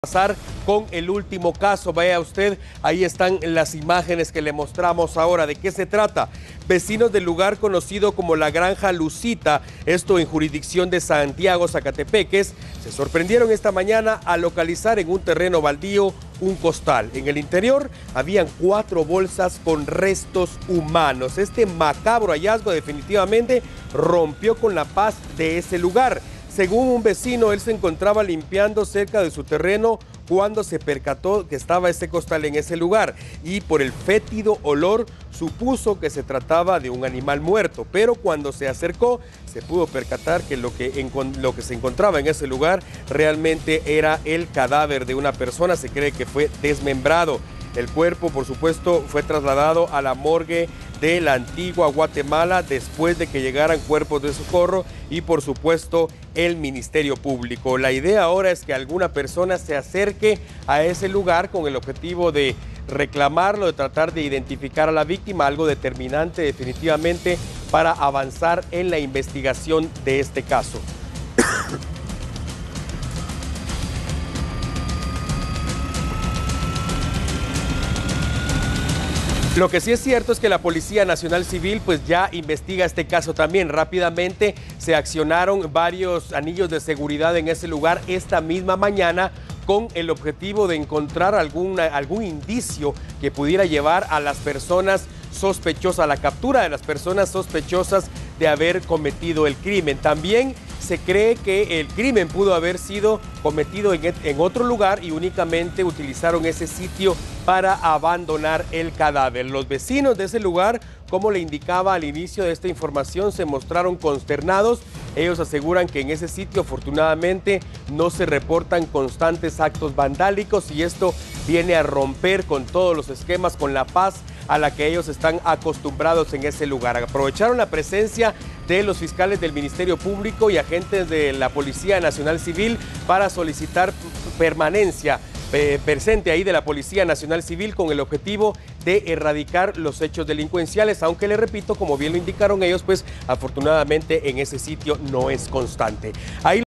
Pasar con el último caso. Vaya usted, ahí están las imágenes que le mostramos ahora. ¿De qué se trata? Vecinos del lugar conocido como la Granja Lucita, esto en jurisdicción de Santiago, Zacatepeques, se sorprendieron esta mañana al localizar en un terreno baldío un costal. En el interior habían 4 bolsas con restos humanos. Este macabro hallazgo definitivamente rompió con la paz de ese lugar. Según un vecino, él se encontraba limpiando cerca de su terreno cuando se percató que estaba ese costal en ese lugar y por el fétido olor supuso que se trataba de un animal muerto, pero cuando se acercó se pudo percatar que lo que se encontraba en ese lugar realmente era el cadáver de una persona. Se cree que fue desmembrado. El cuerpo, por supuesto, fue trasladado a la morgue de la Antigua Guatemala después de que llegaran cuerpos de socorro y, por supuesto, el Ministerio Público. La idea ahora es que alguna persona se acerque a ese lugar con el objetivo de reclamarlo, de tratar de identificar a la víctima, algo determinante definitivamente para avanzar en la investigación de este caso. Lo que sí es cierto es que la Policía Nacional Civil pues ya investiga este caso también. Rápidamente se accionaron varios anillos de seguridad en ese lugar esta misma mañana con el objetivo de encontrar algún indicio que pudiera llevar a las personas sospechosas, a la captura de las personas sospechosas de haber cometido el crimen. También se cree que el crimen pudo haber sido cometido en otro lugar y únicamente utilizaron ese sitio para abandonar el cadáver. Los vecinos de ese lugar, como le indicaba al inicio de esta información, se mostraron consternados. Ellos aseguran que en ese sitio afortunadamente no se reportan constantes actos vandálicos y esto viene a romper con todos los esquemas, con la paz a la que ellos están acostumbrados en ese lugar. Aprovecharon la presencia de los fiscales del Ministerio Público y agentes de la Policía Nacional Civil para solicitar permanencia presente ahí de la Policía Nacional Civil con el objetivo de erradicar los hechos delincuenciales, aunque le repito, como bien lo indicaron ellos, pues afortunadamente en ese sitio no es constante. Ahí